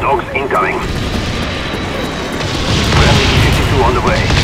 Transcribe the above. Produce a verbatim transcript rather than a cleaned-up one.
Dogs incoming. Friendly E fifty-two on the way.